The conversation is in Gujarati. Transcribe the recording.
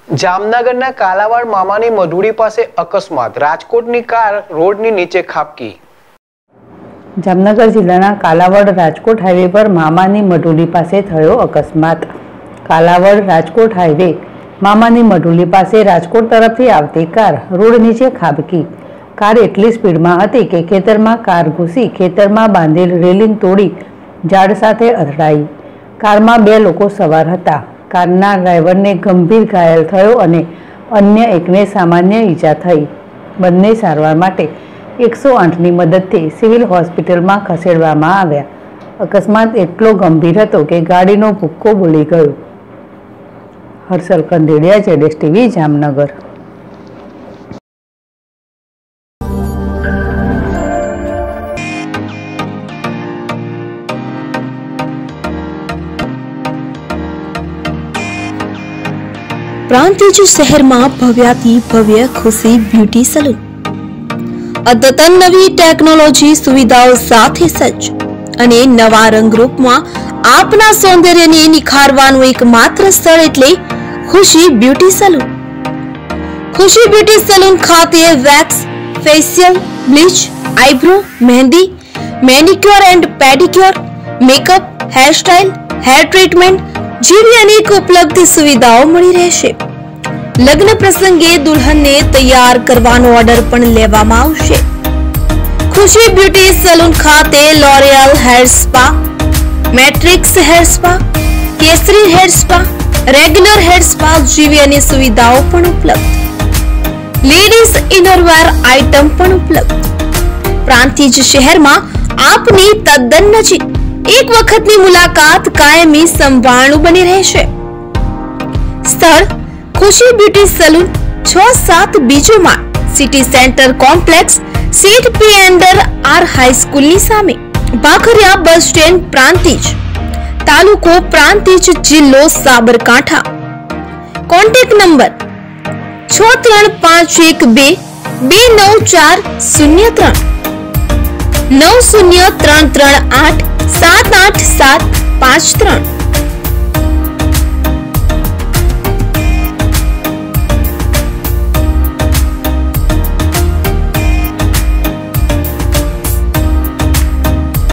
જામનગરના કાલાવાડ મામાની મઢુડી પાસે અકસ્માત, રાજકોટની કાર રોડની નીચે ખાબકી। જામનગર જિલ્લાના કાલાવાડ રાજકોટ હાઈવે પર મામાની મઢુડી પાસે થયો અકસ્માત। કાલાવાડ રાજકોટ હાઈવે મામાની મઢુડી પાસે રાજકોટ તરફથી આવતી કાર રોડ નીચે ખાબકી। કાર એટલી સ્પીડમાં હતી કે ખેતરમાં કાર ઘૂસી ખેતરમાં બાંધેલ રેલિંગ તોડી ઝાડ સાથે અથડાઈ। કારમાં 2 લોકો સવાર હતા। કારના ડ્રાઈવરને ગંભીર ઘાયલ થયો અને અન્ય એકને સામાન્ય ઈજા થઈ। બંને સારવાર માટે 108ની મદદથી સિવિલ હોસ્પિટલમાં ખસેડવામાં આવ્યા। અકસ્માત એટલો ગંભીર હતો કે ગાડીનો ભૂક્કો બોલી ગયો। હર્ષલ કંડેડિયા, જેડેશ ટીવી, જામનગર। પ્રાંતિજ શહેરમાં ભવ્યાથી ભવ્ય ખુશી બ્યુટી સલૂન અદ્યતન નવી ટેકનોલોજી સુવિધાઓ સાથે સજ્જ અને નવા રંગરૂપમાં આપના સૌંદર્યને નિખારવાનું એકમાત્ર સ્થળ એટલે Khushi beauty salon. Khushi beauty salon ખાતે wax, facial, bleach, eyebrow, mehndi, manicure and pedicure, makeup, hairstyle, hair treatment જેવી અનેક ઉપલબ્ધ સુવિધાઓ મળી રહેશે। લગ્ન પ્રસંગે દુલ્હનને તૈયાર કરવાનો ઓર્ડર પણ લેવામાં આવશે। ખુશી બ્યુટી સલૂન ખાતે L'Oreal hair spa, Matrix hair spa, Kesari hair spa, regular hair spa જેવી અનેક સુવિધાઓ પણ ઉપલબ્ધ। લેડીઝ ઇનરવેર આઇટમ પણ ઉપલબ્ધ। પ્રાંતિજ શહેરમાં આપની તદ્દન નજીક એક વખતની મુલાકાત કાયમી સંભાળનું બની રહેશે। સ્થળ ખુશી બ્યુટી સલૂન 6-7 બીજો માળ, સિટી સેન્ટર કોમ્પ્લેક્સ, સીટ પી અંડર આર હાઈસ્કૂલની સામે, ભાખરિયા બસ સ્ટેન્ડ, પ્રાંતિજ, તાલુકો પ્રાંતિજ, જિલ્લો સાબરકાંઠા। Contact number 6351229403 903338787553।